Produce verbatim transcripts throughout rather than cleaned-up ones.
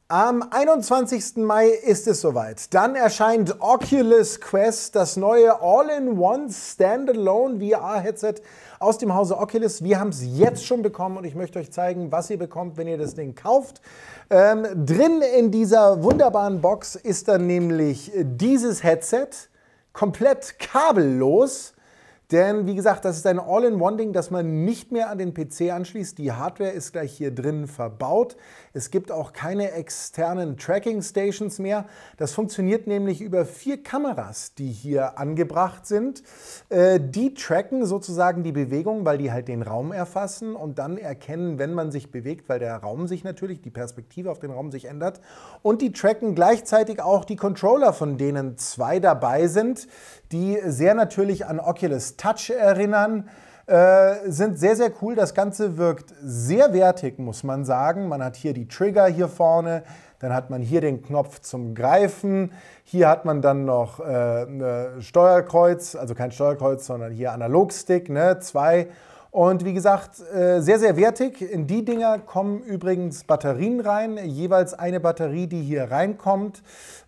Am einundzwanzigsten Mai ist es soweit. Dann erscheint Oculus Quest, das neue All-in-One Standalone V R-Headset aus dem Hause Oculus. Wir haben es jetzt schon bekommen und ich möchte euch zeigen, was ihr bekommt, wenn ihr das Ding kauft. Ähm, drin in dieser wunderbaren Box ist dann nämlich dieses Headset, komplett kabellos. Denn wie gesagt, das ist ein All-in-One-Ding, das man nicht mehr an den P C anschließt. Die Hardware ist gleich hier drin verbaut. Es gibt auch keine externen Tracking-Stations mehr. Das funktioniert nämlich über vier Kameras, die hier angebracht sind. Äh, die tracken sozusagen die Bewegung, weil die halt den Raum erfassen und dann erkennen, wenn man sich bewegt, weil der Raum sich natürlich, die Perspektive auf den Raum sich ändert. Und die tracken gleichzeitig auch die Controller, von denen zwei dabei sind, die sehr natürlich an Oculus Touch erinnern, äh, sind sehr, sehr cool. Das Ganze wirkt sehr wertig, muss man sagen. Man hat hier die Trigger hier vorne, dann hat man hier den Knopf zum Greifen. Hier hat man dann noch äh, ein Steuerkreuz, also kein Steuerkreuz, sondern hier Analogstick, ne, zwei. Und wie gesagt, sehr, sehr wertig. In die Dinger kommen übrigens Batterien rein, jeweils eine Batterie, die hier reinkommt,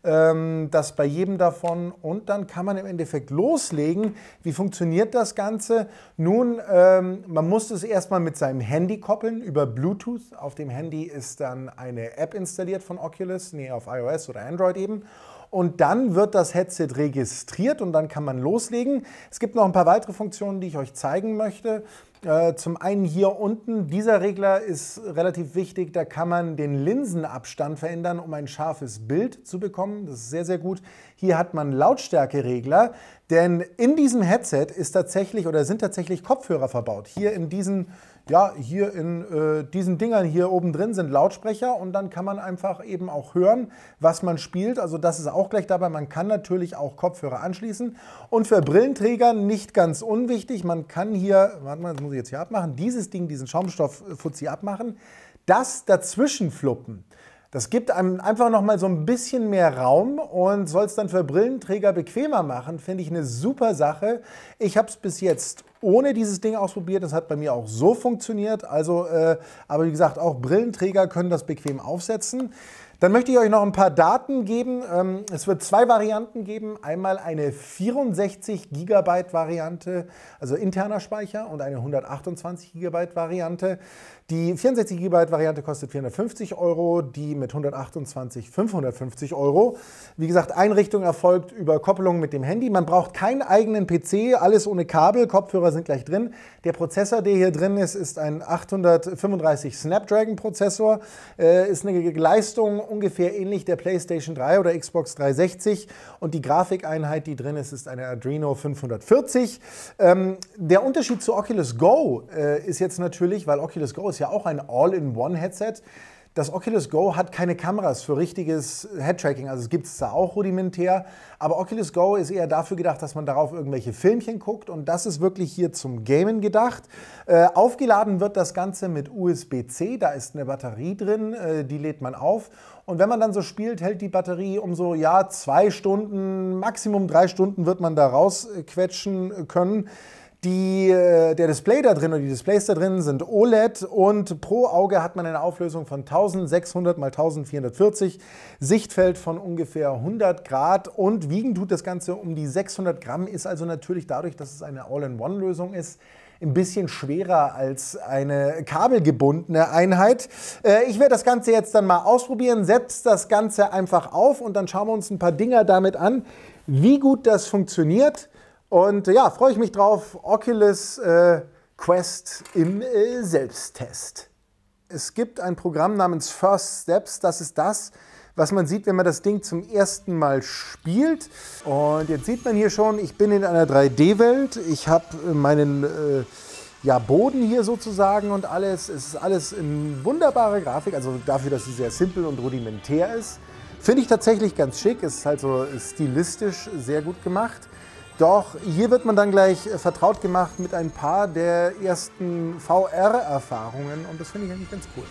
das bei jedem davon. Und dann kann man im Endeffekt loslegen. Wie funktioniert das Ganze? Nun, man muss es erstmal mit seinem Handy koppeln über Bluetooth. Auf dem Handy ist dann eine App installiert von Oculus, nee, auf iOS oder Android eben. Und dann wird das Headset registriert und dann kann man loslegen. Es gibt noch ein paar weitere Funktionen, die ich euch zeigen möchte. Äh, zum einen hier unten, dieser Regler ist relativ wichtig, da kann man den Linsenabstand verändern, um ein scharfes Bild zu bekommen. Das ist sehr, sehr gut. Hier hat man Lautstärkeregler, denn in diesem Headset ist tatsächlich oder sind tatsächlich Kopfhörer verbaut. Hier in diesen, ja, hier in äh, diesen Dingern hier oben drin sind Lautsprecher und dann kann man einfach eben auch hören, was man spielt. Also das ist auch gleich dabei. Man kann natürlich auch Kopfhörer anschließen. Und für Brillenträger nicht ganz unwichtig, man kann hier, warte mal, das muss ich jetzt hier abmachen, dieses Ding, diesen Schaumstoff-Fuzzi abmachen, das dazwischen fluppen. Das gibt einem einfach noch mal so ein bisschen mehr Raum und soll es dann für Brillenträger bequemer machen, finde ich eine super Sache. Ich habe es bis jetzt ohne dieses Ding ausprobiert, das hat bei mir auch so funktioniert. Also, äh, aber wie gesagt, auch Brillenträger können das bequem aufsetzen. Dann möchte ich euch noch ein paar Daten geben. Es wird zwei Varianten geben. Einmal eine vierundsechzig Gigabyte Variante, also interner Speicher, und eine hundertachtundzwanzig Gigabyte Variante. Die vierundsechzig Gigabyte Variante kostet vierhundertfünfzig Euro, die mit hundertachtundzwanzig fünfhundertfünfzig Euro. Wie gesagt, Einrichtung erfolgt über Koppelung mit dem Handy. Man braucht keinen eigenen P C, alles ohne Kabel, Kopfhörer sind gleich drin. Der Prozessor, der hier drin ist, ist ein achthundertfünfunddreißig Snapdragon Prozessor, äh, ist eine Leistung ungefähr ähnlich der PlayStation drei oder Xbox dreihundertsechzig und die Grafikeinheit, die drin ist, ist eine Adreno fünfhundertvierzig. Ähm, der Unterschied zu Oculus Go äh, ist jetzt natürlich, weil Oculus Go ist ja auch ein All-in-One-Headset. Das Oculus Go hat keine Kameras für richtiges Head-Tracking, also es gibt es da auch rudimentär, aber Oculus Go ist eher dafür gedacht, dass man darauf irgendwelche Filmchen guckt und das ist wirklich hier zum Gamen gedacht. Äh, aufgeladen wird das Ganze mit U S B C, da ist eine Batterie drin, äh, die lädt man auf und wenn man dann so spielt, hält die Batterie um so ja, zwei Stunden, Maximum drei Stunden wird man da rausquetschen können. Die, der Display da drin und die Displays da drin sind O L E D und pro Auge hat man eine Auflösung von eintausendsechshundert mal eintausendvierhundertvierzig, Sichtfeld von ungefähr hundert Grad und wiegen tut das Ganze um die sechshundert Gramm, ist also natürlich dadurch, dass es eine All-in-One-Lösung ist, ein bisschen schwerer als eine kabelgebundene Einheit. Ich werde das Ganze jetzt dann mal ausprobieren, setze das Ganze einfach auf und dann schauen wir uns ein paar Dinger damit an, wie gut das funktioniert. Und ja, freue ich mich drauf, Oculus äh, Quest im äh, Selbsttest. Es gibt ein Programm namens First Steps, das ist das, was man sieht, wenn man das Ding zum ersten Mal spielt. Und jetzt sieht man hier schon, ich bin in einer drei D Welt, ich habe meinen äh, ja, Boden hier sozusagen und alles. Es ist alles in wunderbarer Grafik, also dafür, dass sie sehr simpel und rudimentär ist. Finde ich tatsächlich ganz schick, es ist halt so stilistisch sehr gut gemacht. Doch hier wird man dann gleich vertraut gemacht mit ein paar der ersten V R-Erfahrungen und das finde ich eigentlich ganz cool.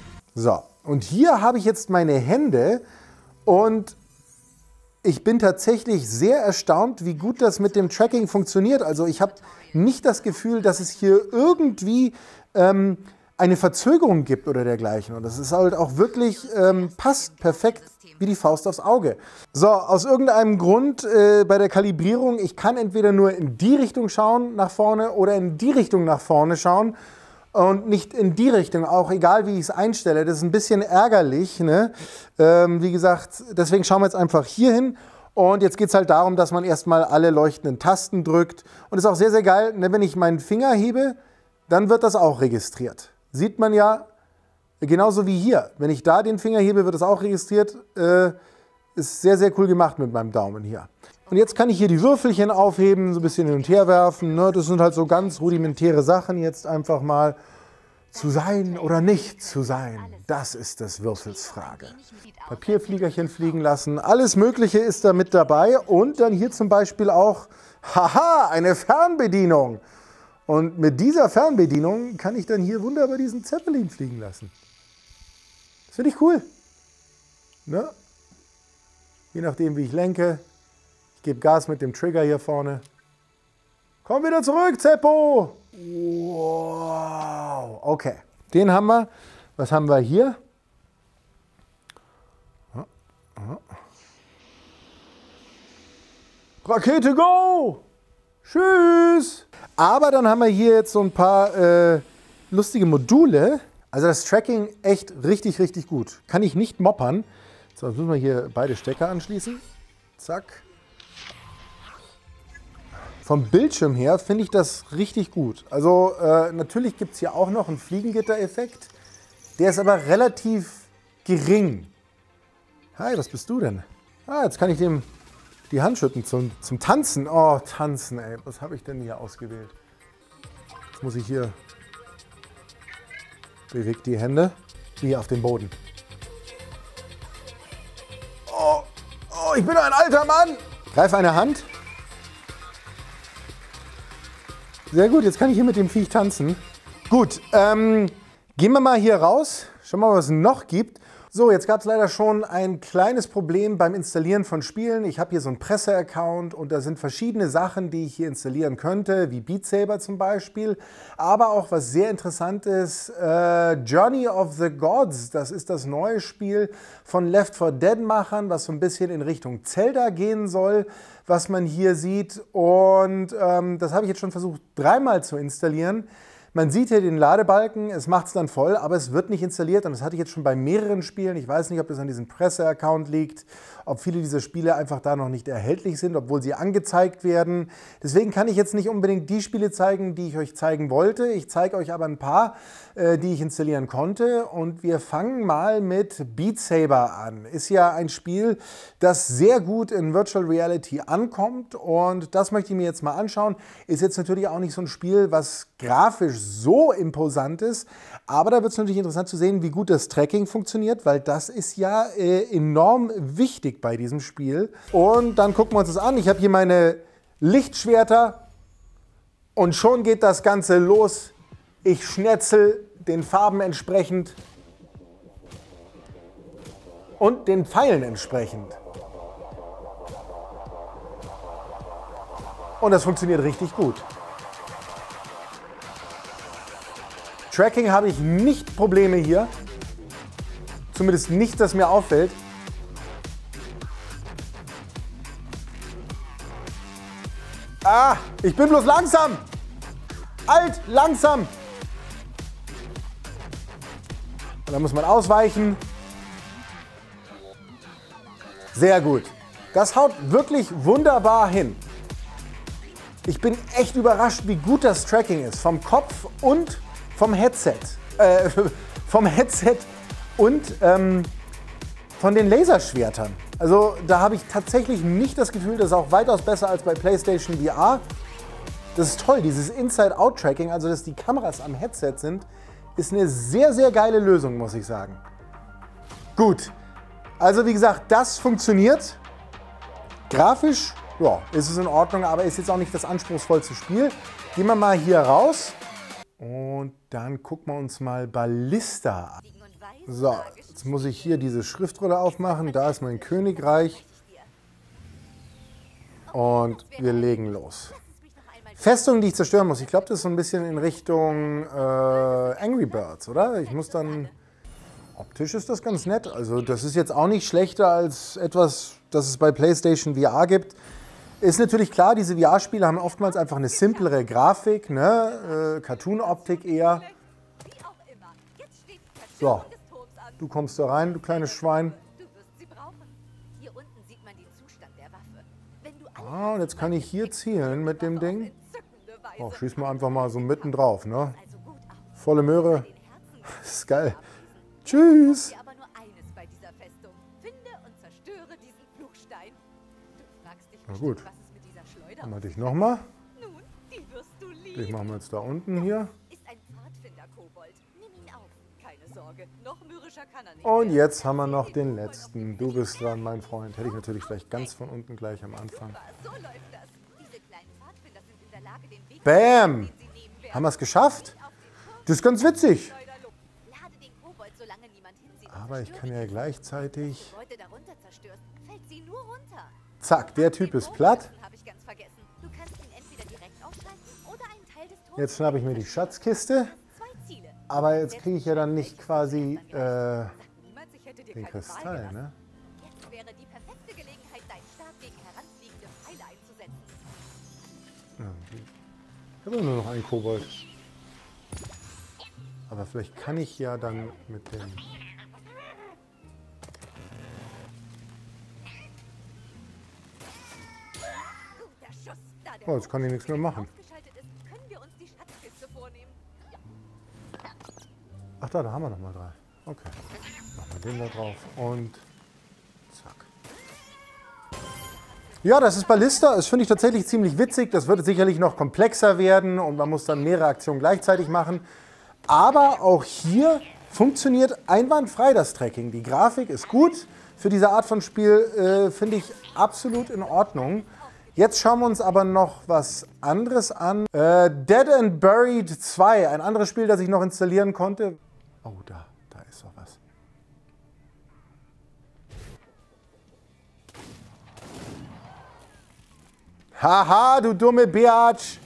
So, und hier habe ich jetzt meine Hände und ich bin tatsächlich sehr erstaunt, wie gut das mit dem Tracking funktioniert. Also ich habe nicht das Gefühl, dass es hier irgendwie ähm, eine Verzögerung gibt oder dergleichen. Und das ist halt auch wirklich, ähm, passt perfekt wie die Faust aufs Auge. So, aus irgendeinem Grund äh, bei der Kalibrierung, ich kann entweder nur in die Richtung schauen, nach vorne, oder in die Richtung nach vorne schauen und nicht in die Richtung, auch egal wie ich es einstelle. Das ist ein bisschen ärgerlich, ne? Ähm, wie gesagt, deswegen schauen wir jetzt einfach hier hin. Und jetzt geht es halt darum, dass man erstmal alle leuchtenden Tasten drückt. Und das ist auch sehr, sehr geil, ne? Wenn ich meinen Finger hebe, dann wird das auch registriert. Sieht man ja, genauso wie hier. Wenn ich da den Finger hebe, wird das auch registriert. Äh, ist sehr, sehr cool gemacht mit meinem Daumen hier. Und jetzt kann ich hier die Würfelchen aufheben, so ein bisschen hin und her werfen. Ne? Das sind halt so ganz rudimentäre Sachen jetzt einfach mal. Zu sein oder nicht zu sein, das ist des Würfels Frage. Papierfliegerchen fliegen lassen, alles Mögliche ist da mit dabei. Und dann hier zum Beispiel auch, haha, eine Fernbedienung. Und mit dieser Fernbedienung kann ich dann hier wunderbar diesen Zeppelin fliegen lassen. Das finde ich cool. Ne? Je nachdem, wie ich lenke. Ich gebe Gas mit dem Trigger hier vorne. Komm wieder zurück, Zeppo! Wow, okay. Den haben wir. Was haben wir hier? Rakete, go! Tschüss! Aber dann haben wir hier jetzt so ein paar äh, lustige Module. Also das Tracking echt richtig, richtig gut. Kann ich nicht moppern. So, jetzt müssen wir hier beide Stecker anschließen. Zack. Vom Bildschirm her finde ich das richtig gut. Also äh, natürlich gibt es hier auch noch einen Fliegengitter-Effekt. Der ist aber relativ gering. Hi, was bist du denn? Ah, jetzt kann ich dem die Hand schütten zum, zum Tanzen. Oh, tanzen, ey. Was habe ich denn hier ausgewählt? Jetzt muss ich hier... Bewegt die Hände wie auf den Boden. Oh, oh, ich bin ein alter Mann. Greif eine Hand. Sehr gut, jetzt kann ich hier mit dem Viech tanzen. Gut, ähm, gehen wir mal hier raus. Schauen wir mal, was es noch gibt. So, jetzt gab es leider schon ein kleines Problem beim Installieren von Spielen. Ich habe hier so einen Presse-Account und da sind verschiedene Sachen, die ich hier installieren könnte, wie Beat Saber zum Beispiel. Aber auch was sehr interessant ist, äh, Journey of the Gods. Das ist das neue Spiel von Left four Dead-Machern, was so ein bisschen in Richtung Zelda gehen soll, was man hier sieht. Und ähm, das habe ich jetzt schon versucht, dreimal zu installieren. Man sieht hier den Ladebalken, es macht es dann voll, aber es wird nicht installiert und das hatte ich jetzt schon bei mehreren Spielen. Ich weiß nicht, ob das an diesem Presse-Account liegt, ob viele dieser Spiele einfach da noch nicht erhältlich sind, obwohl sie angezeigt werden. Deswegen kann ich jetzt nicht unbedingt die Spiele zeigen, die ich euch zeigen wollte. Ich zeige euch aber ein paar, äh, die ich installieren konnte und wir fangen mal mit Beat Saber an. Ist ja ein Spiel, das sehr gut in Virtual Reality ankommt und das möchte ich mir jetzt mal anschauen. Ist jetzt natürlich auch nicht so ein Spiel, was grafisch so imposant ist, aber da wird es natürlich interessant zu sehen, wie gut das Tracking funktioniert, weil das ist ja äh, enorm wichtig bei diesem Spiel. Und dann gucken wir uns das an. Ich habe hier meine Lichtschwerter und schon geht das Ganze los. Ich schnetzel den Farben entsprechend und den Pfeilen entsprechend. Und das funktioniert richtig gut. Tracking habe ich nicht Probleme hier. Zumindest nicht, dass mir auffällt. Ah, ich bin bloß langsam. Alt, langsam. Und dann muss man ausweichen. Sehr gut. Das haut wirklich wunderbar hin. Ich bin echt überrascht, wie gut das Tracking ist. Vom Kopf und vom Headset. Äh, vom Headset und ähm, von den Laserschwertern. Also da habe ich tatsächlich nicht das Gefühl, das ist auch weitaus besser als bei PlayStation V R. Das ist toll, dieses Inside-Out-Tracking, also dass die Kameras am Headset sind, ist eine sehr, sehr geile Lösung, muss ich sagen. Gut, also wie gesagt, das funktioniert. Grafisch, ja, ist es in Ordnung, aber ist jetzt auch nicht das anspruchsvollste Spiel. Gehen wir mal hier raus und dann gucken wir uns mal Ballista an. So, jetzt muss ich hier diese Schriftrolle aufmachen. Da ist mein Königreich. Und wir legen los. Festung, die ich zerstören muss. Ich glaube, das ist so ein bisschen in Richtung äh, Angry Birds, oder? Ich muss dann... Optisch ist das ganz nett. Also das ist jetzt auch nicht schlechter als etwas, das es bei PlayStation V R gibt. Ist natürlich klar, diese V R-Spiele haben oftmals einfach eine simplere Grafik, ne? äh, Cartoon-Optik eher. So, du kommst da rein, du kleines Schwein. Ah, und jetzt kann ich hier zielen mit dem Ding. Oh, schieß mal einfach mal so mitten drauf, ne? Volle Möhre. Das ist geil. Tschüss. Aber nur eines bei dieser Festung. Finde und zerstöre diesen Fluchstein. Du fragst dich Na gut. bestimmt, was es mit dieser Schleuder Dann mal dich nochmal. Nun, die wirst du lieben. Den machen wir jetzt da unten hier. Ist ein Pfadfinder-Kobold. Nimm ihn auf. Keine Sorge. Noch mürrischer kann er nicht. Und jetzt haben wir noch den letzten. Du bist dran, mein Freund. Hätte ich natürlich gleich ganz von unten gleich am Anfang. So läuft das. Diese kleinen Pfadfinder sind in der Lage, den Weg Bam! den sie nehmen werden. Haben wir es geschafft? Das ist ganz witzig. Lade den Kobold, solange niemand hinsieht. und Aber ich zerstöre kann ja ihn. gleichzeitig... Wenn du Leute darunter zerstörst, fällt sie nur runter. Zack, der Typ ist platt. Habe ich ganz vergessen. Du kannst ihn entweder direkt ausschalten oder einen Teil des Turms. Jetzt schnappe ich mir die Schatzkiste. Zwei Ziele. Aber jetzt kriege ich ja dann nicht quasi äh, Sagt niemals, ich hätte dir den keine Wahl Kristall, gelassen. ne? Jetzt wäre die perfekte Gelegenheit, deinen Stab gegen heranfliegende Pfeile einzusetzen. Ich habe nur noch einen Kobold. Aber vielleicht kann ich ja dann mit dem... Guter Schuss. Da der Oh, jetzt kann ich nichts mehr machen. ausgeschaltet ist, können wir uns die Schatzkiste vornehmen. Ach da, da haben wir noch mal drei. Okay. Machen wir den da drauf und zack. Ja, das ist Ballista. Das finde ich tatsächlich ziemlich witzig. Das wird sicherlich noch komplexer werden und man muss dann mehrere Aktionen gleichzeitig machen. Aber auch hier funktioniert einwandfrei das Tracking. Die Grafik ist gut. Für diese Art von Spiel äh, finde ich absolut in Ordnung. Jetzt schauen wir uns aber noch was anderes an. Äh, Dead and Buried zwei, ein anderes Spiel, das ich noch installieren konnte. Oh, da, da ist doch was. Haha, du dumme Biatch!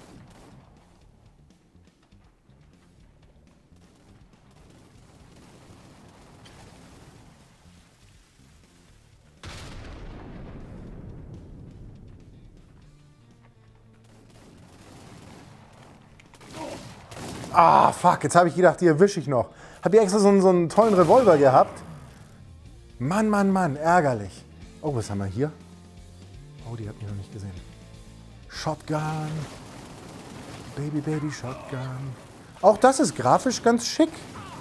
Ah, fuck, jetzt habe ich gedacht, die erwische ich noch. Habe ich extra so einen, so einen tollen Revolver gehabt. Mann, Mann, Mann, ärgerlich. Oh, was haben wir hier? Oh, die hat mich noch nicht gesehen. Shotgun. Baby, Baby, Shotgun. Auch das ist grafisch ganz schick.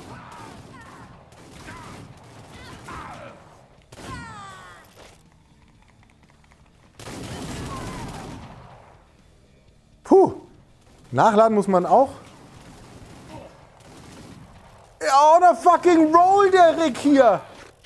Puh. Nachladen muss man auch. Ja, oder fucking roll der Rick hier.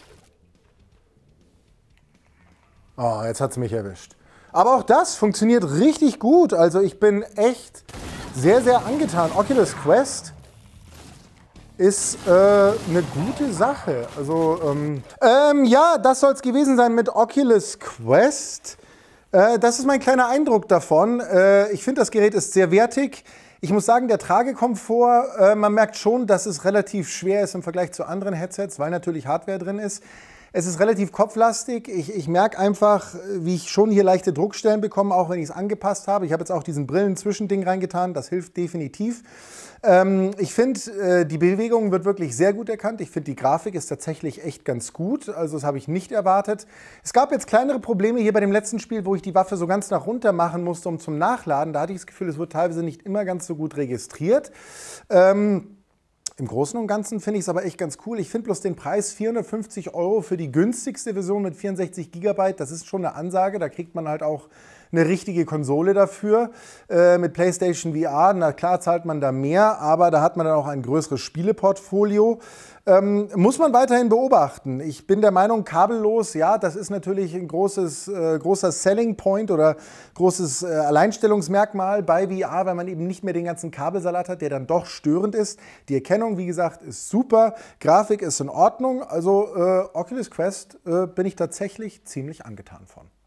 Oh, jetzt hat es mich erwischt. Aber auch das funktioniert richtig gut. Also ich bin echt sehr, sehr angetan. Oculus Quest ist äh, eine gute Sache. Also ähm, ähm, ja, das soll es gewesen sein mit Oculus Quest. Äh, das ist mein kleiner Eindruck davon. Äh, ich finde, das Gerät ist sehr wertig. Ich muss sagen, der Tragekomfort, äh, man merkt schon, dass es relativ schwer ist im Vergleich zu anderen Headsets, weil natürlich Hardware drin ist. Es ist relativ kopflastig. Ich, ich merke einfach, wie ich schon hier leichte Druckstellen bekomme, auch wenn ich es angepasst habe. Ich habe jetzt auch diesen Brillen-Zwischending reingetan. Das hilft definitiv. Ähm, ich finde, äh, die Bewegung wird wirklich sehr gut erkannt. Ich finde, die Grafik ist tatsächlich echt ganz gut. Also das habe ich nicht erwartet. Es gab jetzt kleinere Probleme hier bei dem letzten Spiel, wo ich die Waffe so ganz nach runter machen musste, um zum Nachladen. Da hatte ich das Gefühl, es wird teilweise nicht immer ganz so gut registriert. Ähm, Im Großen und Ganzen finde ich es aber echt ganz cool. Ich finde bloß den Preis vierhundertfünfzig Euro für die günstigste Version mit vierundsechzig Gigabyte, das ist schon eine Ansage. Da kriegt man halt auch eine richtige Konsole dafür. Äh, mit PlayStation V R, na klar zahlt man da mehr, aber da hat man dann auch ein größeres Spieleportfolio. Ähm, muss man weiterhin beobachten. Ich bin der Meinung, kabellos, ja, das ist natürlich ein großes, äh, großer Selling Point oder großes äh, Alleinstellungsmerkmal bei V R, weil man eben nicht mehr den ganzen Kabelsalat hat, der dann doch störend ist. Die Erkennung, wie gesagt, ist super. Grafik ist in Ordnung. Also äh, Oculus Quest äh, bin ich tatsächlich ziemlich angetan von.